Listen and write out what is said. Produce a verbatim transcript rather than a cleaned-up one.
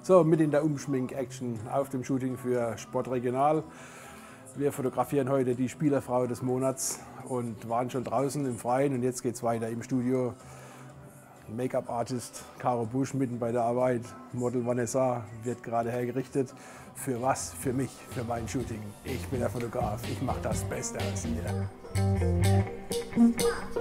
So, mit in der Umschmink-Action auf dem Shooting für Sport Regional. Wir fotografieren heute die Spielerfrau des Monats und waren schon draußen im Freien und jetzt geht es weiter im Studio. Make-up-Artist Caro Busch mitten bei der Arbeit, Model Vanessa wird gerade hergerichtet. Für was? Für mich, für mein Shooting. Ich bin der Fotograf, ich mache das Beste aus ihr.